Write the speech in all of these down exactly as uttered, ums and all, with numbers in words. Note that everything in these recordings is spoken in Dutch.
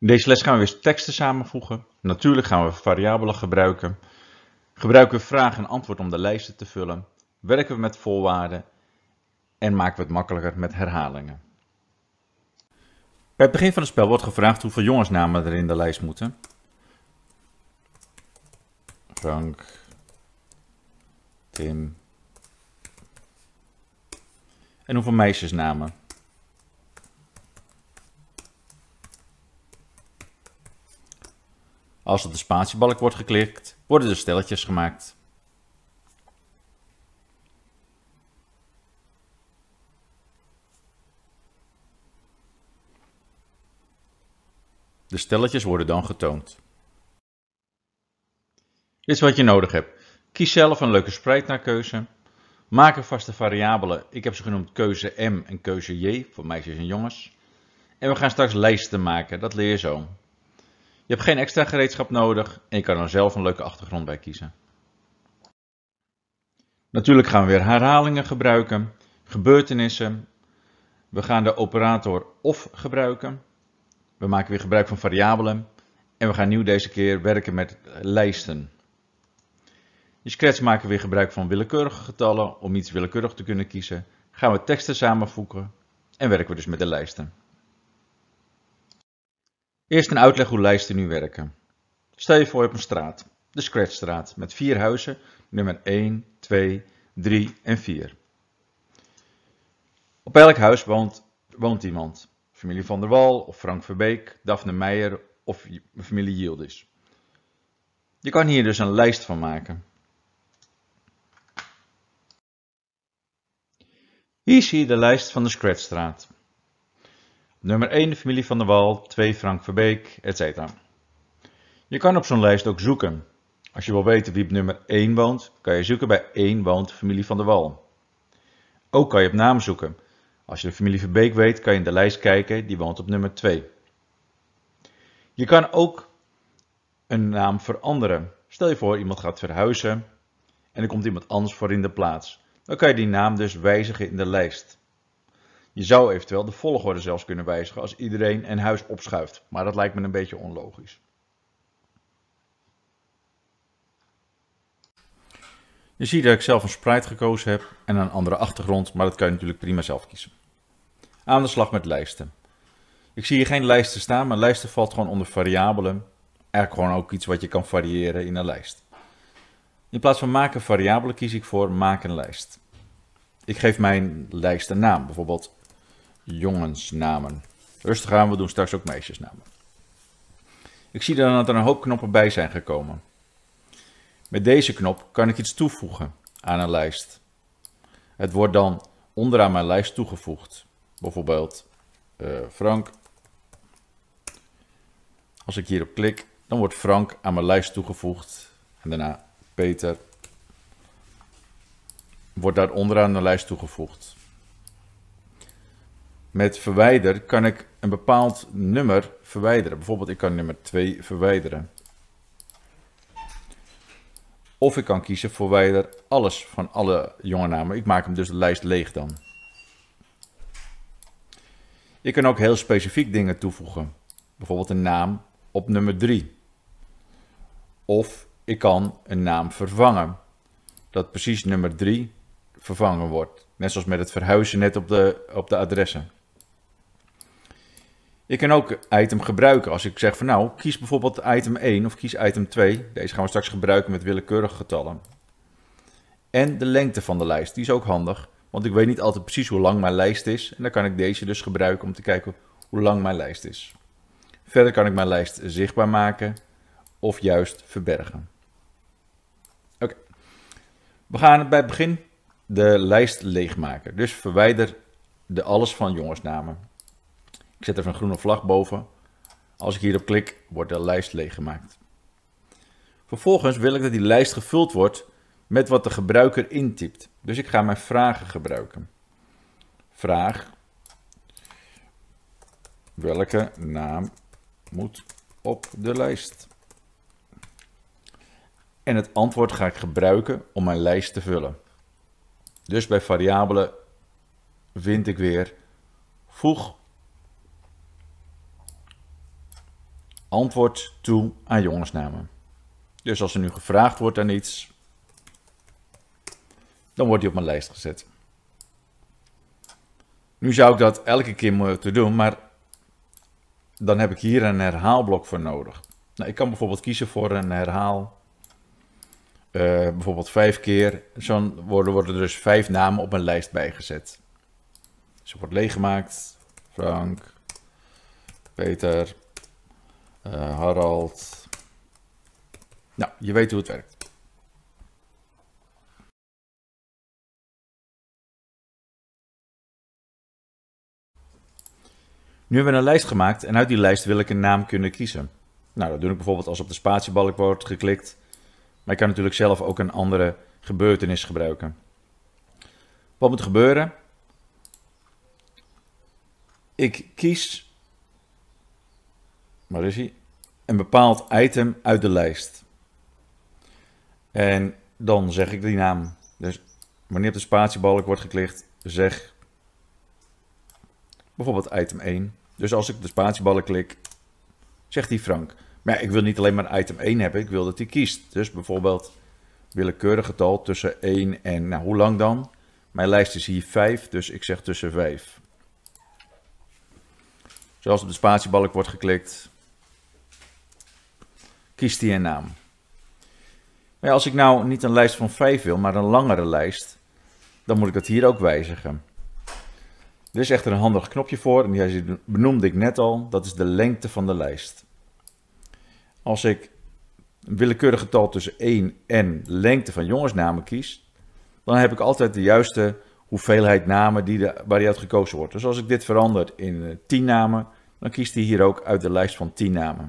In deze les gaan we weer teksten samenvoegen. Natuurlijk gaan we variabelen gebruiken. Gebruiken we vraag en antwoord om de lijsten te vullen. Werken we met voorwaarden. En maken we het makkelijker met herhalingen. Bij het begin van het spel wordt gevraagd hoeveel jongensnamen er in de lijst moeten. Frank, Tim en hoeveel meisjesnamen. Als op de spatiebalk wordt geklikt, worden er stelletjes gemaakt. De stelletjes worden dan getoond. Dit is wat je nodig hebt. Kies zelf een leuke sprite naar keuze. Maak een vaste variabelen. Ik heb ze genoemd keuze M en keuze J voor meisjes en jongens. En we gaan straks lijsten maken, dat leer je zo. Je hebt geen extra gereedschap nodig en je kan er zelf een leuke achtergrond bij kiezen. Natuurlijk gaan we weer herhalingen gebruiken, gebeurtenissen. We gaan de operator of gebruiken. We maken weer gebruik van variabelen. En we gaan nieuw deze keer werken met lijsten. In Scratch maken we weer gebruik van willekeurige getallen. Om iets willekeurig te kunnen kiezen, gaan we teksten samenvoegen en werken we dus met de lijsten. Eerst een uitleg hoe lijsten nu werken. Stel je voor je hebt een straat, de Scratchstraat, met vier huizen, nummer één, twee, drie en vier. Op elk huis woont, woont iemand. Familie van der Wal of Frank Verbeek, Daphne Meijer of familie Yildiz. Je kan hier dus een lijst van maken. Hier zie je de lijst van de Scratchstraat. Nummer één de familie van der Wal, twee Frank Verbeek, et cetera. Je kan op zo'n lijst ook zoeken. Als je wil weten wie op nummer één woont, kan je zoeken bij één woont familie van der Wal. Ook kan je op naam zoeken. Als je de familie Verbeek weet, kan je in de lijst kijken, die woont op nummer twee. Je kan ook een naam veranderen. Stel je voor, iemand gaat verhuizen en er komt iemand anders voor in de plaats. Dan kan je die naam dus wijzigen in de lijst. Je zou eventueel de volgorde zelfs kunnen wijzigen als iedereen een huis opschuift, maar dat lijkt me een beetje onlogisch. Je ziet dat ik zelf een sprite gekozen heb en een andere achtergrond, maar dat kan je natuurlijk prima zelf kiezen. Aan de slag met lijsten. Ik zie hier geen lijsten staan, maar lijsten valt gewoon onder variabelen. Eigenlijk gewoon ook iets wat je kan variëren in een lijst. In plaats van maken variabelen kies ik voor maak een lijst. Ik geef mijn lijst een naam, bijvoorbeeld jongensnamen. Rustig aan, we doen straks ook meisjesnamen. Ik zie dan dat er een hoop knoppen bij zijn gekomen. Met deze knop kan ik iets toevoegen aan een lijst. Het wordt dan onderaan mijn lijst toegevoegd. Bijvoorbeeld uh, Frank. Als ik hierop klik, dan wordt Frank aan mijn lijst toegevoegd. En daarna Peter. Wordt daar onderaan de lijst toegevoegd. Met verwijder kan ik een bepaald nummer verwijderen. Bijvoorbeeld ik kan nummer twee verwijderen. Of ik kan kiezen verwijder alles van alle jonge namen. Ik maak hem dus de lijst leeg dan. Ik kan ook heel specifiek dingen toevoegen. Bijvoorbeeld een naam op nummer drie. Of ik kan een naam vervangen. Dat precies nummer drie vervangen wordt. Net zoals met het verhuizen net op de, op de adressen. Ik kan ook item gebruiken. Als ik zeg van nou, kies bijvoorbeeld item één of kies item twee. Deze gaan we straks gebruiken met willekeurige getallen. En de lengte van de lijst, die is ook handig. Want ik weet niet altijd precies hoe lang mijn lijst is. En dan kan ik deze dus gebruiken om te kijken hoe lang mijn lijst is. Verder kan ik mijn lijst zichtbaar maken of juist verbergen. Oké. Okay. We gaan bij het begin de lijst leegmaken. Dus verwijder de alles van jongensnamen. Ik zet er een groene vlag boven. Als ik hierop klik, wordt de lijst leeggemaakt. Vervolgens wil ik dat die lijst gevuld wordt met wat de gebruiker intypt. Dus ik ga mijn vragen gebruiken. Vraag. Welke naam moet op de lijst? En het antwoord ga ik gebruiken om mijn lijst te vullen. Dus bij variabelen vind ik weer voeg antwoord toe aan jongensnamen. Dus als er nu gevraagd wordt aan iets, dan wordt die op mijn lijst gezet. Nu zou ik dat elke keer moeten doen, maar dan heb ik hier een herhaalblok voor nodig. Nou, ik kan bijvoorbeeld kiezen voor een herhaal. Uh, bijvoorbeeld vijf keer. Zo worden, worden er dus vijf namen op een lijst bijgezet. Dus het wordt leeggemaakt. Frank, Peter, uh, Harald. Nou, je weet hoe het werkt. Nu hebben we een lijst gemaakt en uit die lijst wil ik een naam kunnen kiezen. Nou, dat doe ik bijvoorbeeld als op de spatiebalk wordt geklikt. Maar ik kan natuurlijk zelf ook een andere gebeurtenis gebruiken. Wat moet gebeuren? Ik kies, waar is hij? Een bepaald item uit de lijst. En dan zeg ik die naam. Dus wanneer op de spatiebalk wordt geklikt, zeg bijvoorbeeld item één. Dus als ik op de spatiebalk klik, zegt hij Frank. Maar ja, ik wil niet alleen maar item één hebben, ik wil dat hij kiest. Dus bijvoorbeeld willekeurig getal tussen één en, nou hoe lang dan? Mijn lijst is hier vijf, dus ik zeg tussen vijf. Zoals op de spatiebalk wordt geklikt, kiest hij een naam. Maar ja, als ik nou niet een lijst van vijf wil, maar een langere lijst, dan moet ik dat hier ook wijzigen. Er is echter een handig knopje voor, en die benoemde ik net al, dat is de lengte van de lijst. Als ik een willekeurig getal tussen één en lengte van jongensnamen kies, dan heb ik altijd de juiste hoeveelheid namen die de, waar die uit gekozen wordt. Dus als ik dit verander in tien namen, dan kiest hij hier ook uit de lijst van tien namen.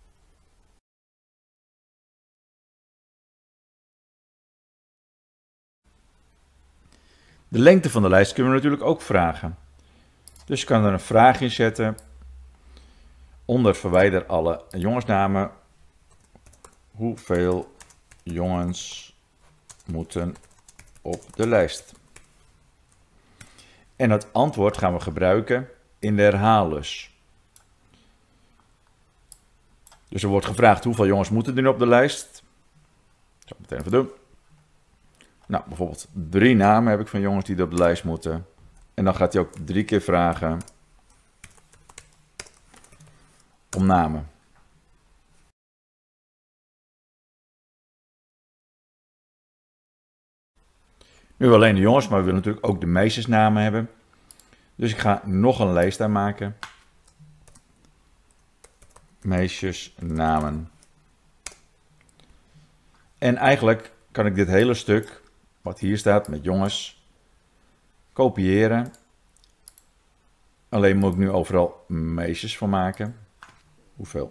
De lengte van de lijst kunnen we natuurlijk ook vragen. Dus je kan er een vraag in zetten. Onder verwijder alle jongensnamen. Hoeveel jongens moeten op de lijst? En het antwoord gaan we gebruiken in de herhaallus. Dus er wordt gevraagd hoeveel jongens moeten er nu op de lijst. Dat zal ik meteen even doen. Nou, bijvoorbeeld drie namen heb ik van jongens die er op de lijst moeten. En dan gaat hij ook drie keer vragen om namen. Nu alleen de jongens, maar we willen natuurlijk ook de meisjesnamen hebben. Dus ik ga nog een lijst aanmaken. Meisjesnamen. En eigenlijk kan ik dit hele stuk, wat hier staat met jongens, kopiëren. Alleen moet ik nu overal meisjes van maken. Hoeveel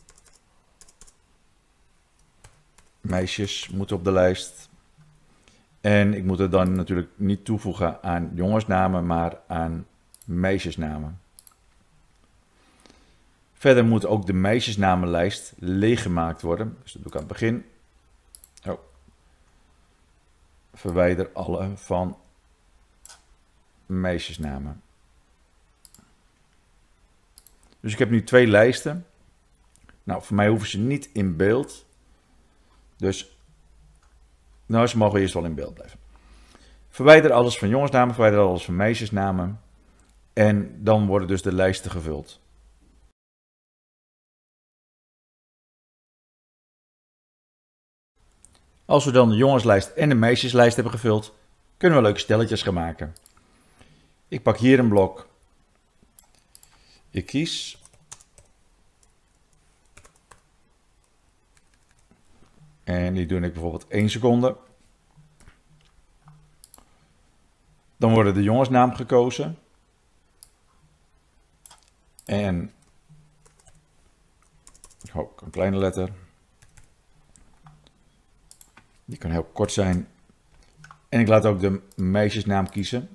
meisjes moeten op de lijst? En ik moet het dan natuurlijk niet toevoegen aan jongensnamen, maar aan meisjesnamen. Verder moet ook de meisjesnamenlijst leeggemaakt worden. Dus dat doe ik aan het begin. Oh. Verwijder alle van meisjesnamen. Dus ik heb nu twee lijsten. Nou, voor mij hoeven ze niet in beeld. Dus nou, ze mogen eerst wel in beeld blijven. Verwijder alles van jongensnamen, verwijder alles van meisjesnamen. En dan worden dus de lijsten gevuld. Als we dan de jongenslijst en de meisjeslijst hebben gevuld, kunnen we leuke stelletjes gaan maken. Ik pak hier een blok. Ik kies. En die doe ik bijvoorbeeld één seconde. Dan wordt de jongensnaam gekozen. En oh, een kleine letter. Die kan heel kort zijn. En ik laat ook de meisjesnaam kiezen.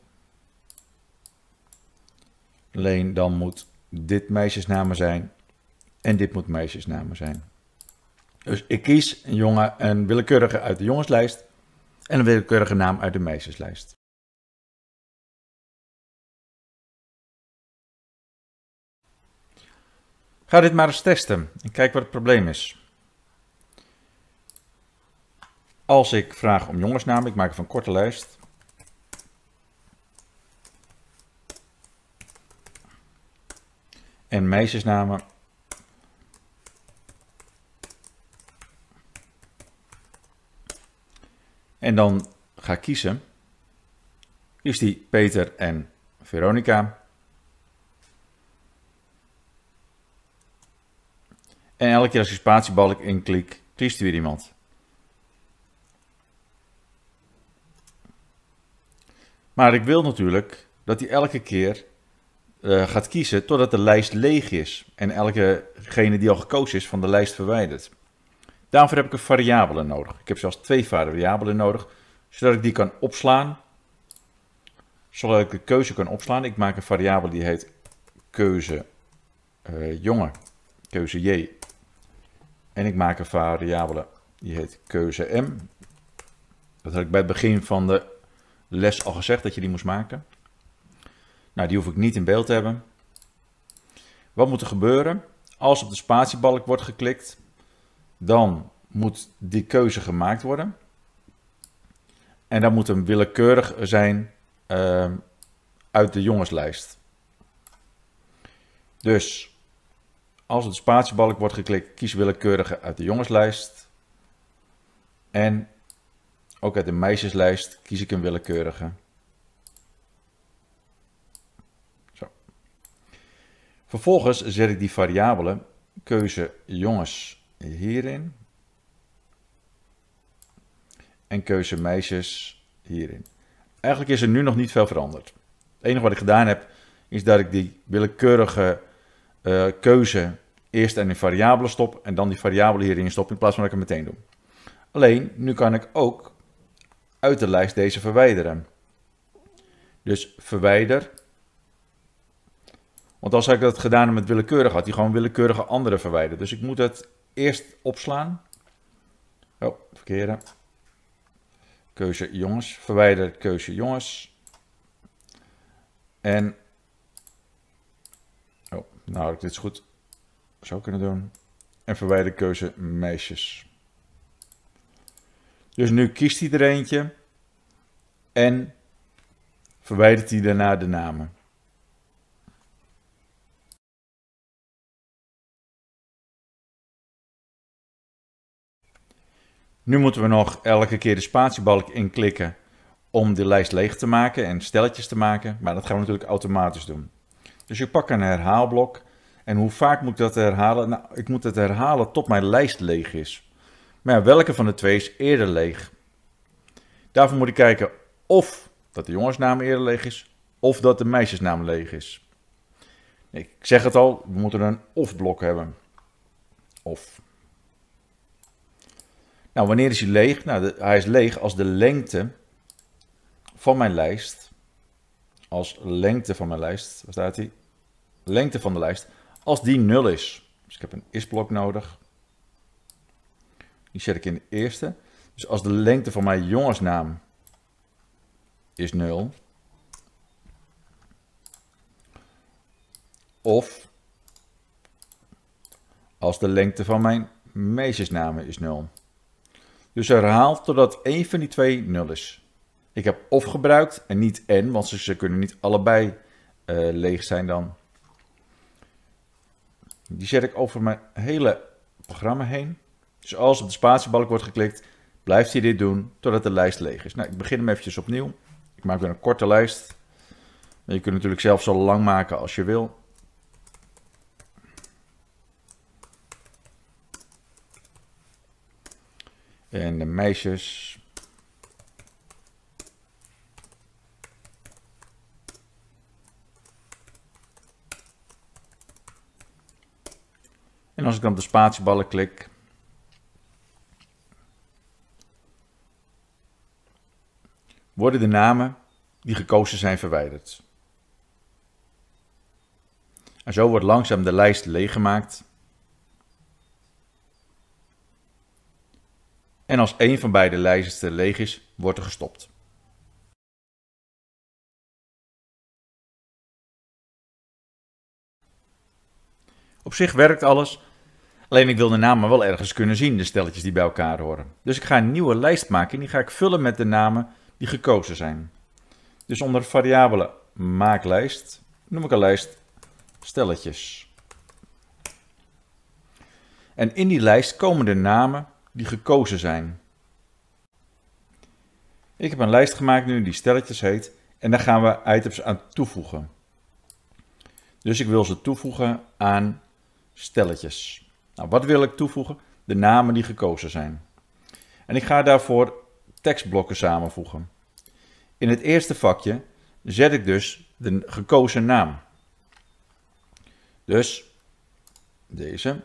Alleen dan moet dit meisjesnamen zijn. En dit moet meisjesnamen zijn. Dus ik kies een jongen, een willekeurige uit de jongenslijst. En een willekeurige naam uit de meisjeslijst. Ga dit maar eens testen en kijk wat het probleem is. Als ik vraag om jongensnamen, ik maak even een korte lijst. En meisjesnamen. En dan ga ik kiezen. Is die Peter en Veronica. En elke keer als je spatiebalk inklik, kiest hij weer iemand. Maar ik wil natuurlijk dat hij elke keer uh, gaat kiezen totdat de lijst leeg is. En elkegene die al gekozen is van de lijst verwijdert. Daarvoor heb ik een variabele nodig. Ik heb zelfs twee variabelen nodig, zodat ik die kan opslaan. Zodat ik de keuze kan opslaan. Ik maak een variabele die heet keuze uh, jongen, keuze J. En ik maak een variabele die heet keuze M. Dat had ik bij het begin van de les al gezegd dat je die moest maken. Nou, die hoef ik niet in beeld te hebben. Wat moet er gebeuren? Als op de spatiebalk wordt geklikt, dan moet die keuze gemaakt worden. En dan moet hem willekeurig zijn uh, uit de jongenslijst. Dus als op de spatiebalk wordt geklikt, kies willekeurige uit de jongenslijst. En ook uit de meisjeslijst kies ik een willekeurige. Zo. Vervolgens zet ik die variabele keuze jongens hierin. En keuze meisjes hierin. Eigenlijk is er nu nog niet veel veranderd. Het enige wat ik gedaan heb, is dat ik die willekeurige uh, keuze eerst in een variabele stop en dan die variabele hierin stop in plaats van dat ik het meteen doe. Alleen, nu kan ik ook uit de lijst deze verwijderen. Dus verwijder. Want als ik dat gedaan heb met willekeurig, had hij gewoon willekeurige andere verwijderd. Dus ik moet het eerst opslaan. Oh, verkeerde. Keuze jongens, verwijder keuze jongens. En, oh, nou had ik dit goed zo kunnen doen. En verwijder keuze meisjes. Dus nu kiest hij er eentje. En verwijdert hij daarna de namen. Nu moeten we nog elke keer de spatiebalk inklikken om de lijst leeg te maken en stelletjes te maken. Maar dat gaan we natuurlijk automatisch doen. Dus ik pak een herhaalblok. En hoe vaak moet ik dat herhalen? Nou, ik moet het herhalen tot mijn lijst leeg is. Maar ja, welke van de twee is eerder leeg? Daarvoor moet ik kijken of dat de jongensnaam eerder leeg is, of dat de meisjesnaam leeg is. Ik zeg het al, we moeten een of-blok hebben. Of. Nou, wanneer is hij leeg? Nou, de, hij is leeg als de lengte van mijn lijst, als lengte van mijn lijst, waar staat hij? Lengte van de lijst, als die nul is. Dus ik heb een is-blok nodig. Die zet ik in de eerste. Dus als de lengte van mijn jongensnaam is nul. Of als de lengte van mijn meisjesnaam is nul. Dus herhaal totdat één van die twee nul is. Ik heb of gebruikt en niet en, want ze, ze kunnen niet allebei uh, leeg zijn dan. Die zet ik over mijn hele programma heen. Dus als op de spatiebalk wordt geklikt, blijft hij dit doen totdat de lijst leeg is. Nou, ik begin hem eventjes opnieuw. Ik maak weer een korte lijst. Maar je kunt natuurlijk zelf zo lang maken als je wil. En de meisjes. En als ik dan op de spatieballen klik, worden de namen die gekozen zijn verwijderd. En zo wordt langzaam de lijst leeggemaakt. En als één van beide lijsten leeg is, wordt er gestopt. Op zich werkt alles, alleen ik wil de namen wel ergens kunnen zien, de stelletjes die bij elkaar horen. Dus ik ga een nieuwe lijst maken en die ga ik vullen met de namen die gekozen zijn. Dus onder variabele maaklijst noem ik een lijst stelletjes. En in die lijst komen de namen die gekozen zijn. Ik heb een lijst gemaakt nu die stelletjes heet en daar gaan we items aan toevoegen. Dus ik wil ze toevoegen aan stelletjes. Nou, wat wil ik toevoegen? De namen die gekozen zijn. En ik ga daarvoor tekstblokken samenvoegen. In het eerste vakje zet ik dus de gekozen naam. Dus deze.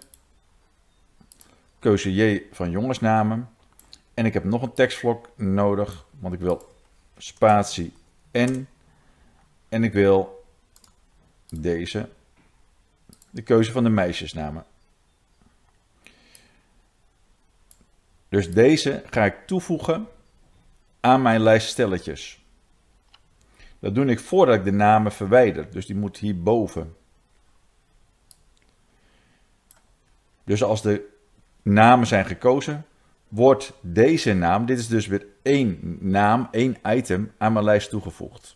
Keuze J van jongensnamen. En ik heb nog een tekstblok nodig, want ik wil spatie N. En ik wil deze. De keuze van de meisjesnamen. Dus deze ga ik toevoegen aan mijn lijst stelletjes. Dat doe ik voordat ik de namen verwijder. Dus die moet hierboven. Dus als de namen zijn gekozen, wordt deze naam, dit is dus weer één naam, één item, aan mijn lijst toegevoegd.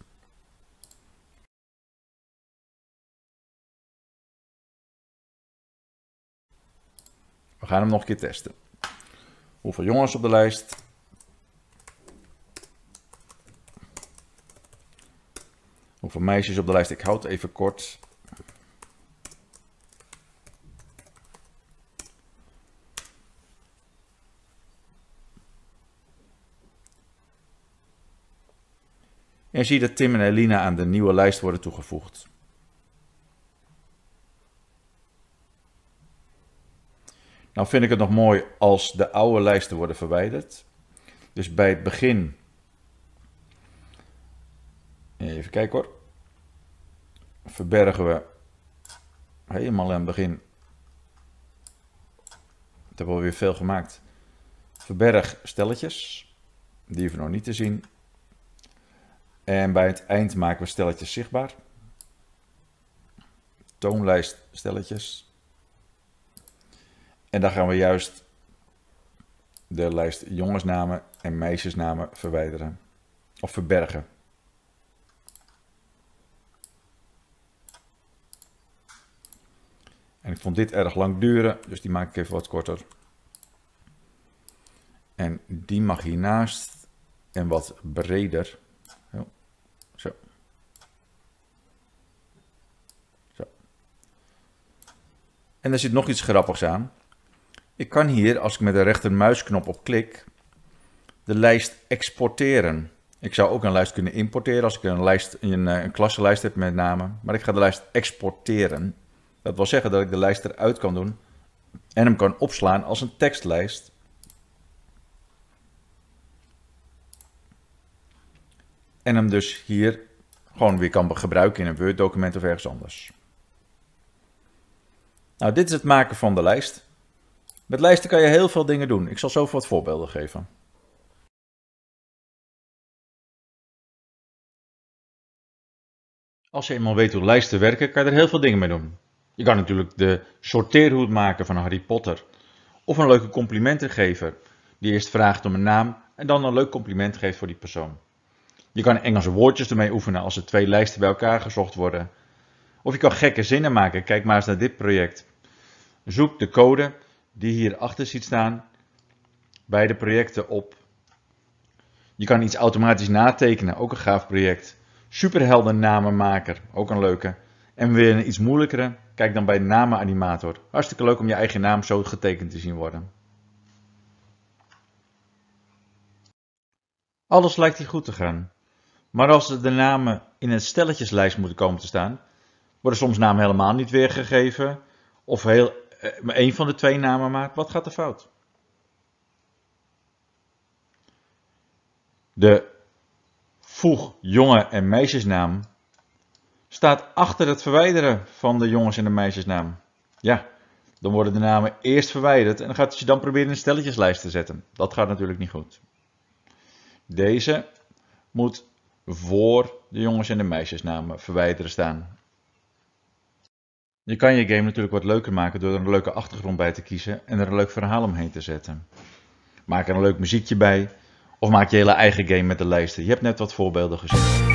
We gaan hem nog een keer testen. Hoeveel jongens op de lijst? Hoeveel meisjes op de lijst? Ik houd het even kort. En je ziet dat Tim en Elina aan de nieuwe lijst worden toegevoegd. Nou vind ik het nog mooi als de oude lijsten worden verwijderd. Dus bij het begin, even kijken hoor, verbergen we helemaal aan het begin, dat hebben we weer veel gemaakt, verberg stelletjes, die hoeven we nog niet te zien. En bij het eind maken we stelletjes zichtbaar. Toonlijst stelletjes. En dan gaan we juist de lijst jongensnamen en meisjesnamen verwijderen. Of verbergen. En ik vond dit erg lang duren, dus die maak ik even wat korter. En die mag hiernaast en wat breder. Zo. Zo. En er zit nog iets grappigs aan. Ik kan hier, als ik met de rechtermuisknop op klik, de lijst exporteren. Ik zou ook een lijst kunnen importeren als ik een, lijst, een, een klassenlijst heb met namen. Maar ik ga de lijst exporteren. Dat wil zeggen dat ik de lijst eruit kan doen en hem kan opslaan als een tekstlijst. En hem dus hier gewoon weer kan gebruiken in een Word document of ergens anders. Nou, dit is het maken van de lijst. Met lijsten kan je heel veel dingen doen. Ik zal zo wat voorbeelden geven. Als je eenmaal weet hoe lijsten werken, kan je er heel veel dingen mee doen. Je kan natuurlijk de sorteerhoed maken van Harry Potter. Of een leuke complimenten geven. Die eerst vraagt om een naam en dan een leuk compliment geeft voor die persoon. Je kan Engelse woordjes ermee oefenen als er twee lijsten bij elkaar gezocht worden. Of je kan gekke zinnen maken. Kijk maar eens naar dit project. Zoek de code die hierachter ziet staan bij de projecten op. Je kan iets automatisch natekenen, ook een gaaf project. Superheldennamenmaker, ook een leuke. En weer een iets moeilijkere, kijk dan bij namenanimator. Hartstikke leuk om je eigen naam zo getekend te zien worden. Alles lijkt hier goed te gaan. Maar als de namen in een stelletjeslijst moeten komen te staan, worden soms namen helemaal niet weergegeven. Of heel, eh, één van de twee namen maakt. Wat gaat er fout? De voeg jongen- en meisjesnaam staat achter het verwijderen van de jongens- en de meisjesnaam. Ja, dan worden de namen eerst verwijderd en dan gaat je dan proberen een stelletjeslijst te zetten. Dat gaat natuurlijk niet goed. Deze moet voor de jongens- en de meisjesnamen verwijderen staan. Je kan je game natuurlijk wat leuker maken door er een leuke achtergrond bij te kiezen en er een leuk verhaal omheen te zetten. Maak er een leuk muziekje bij of maak je hele eigen game met de lijsten. Je hebt net wat voorbeelden gezien.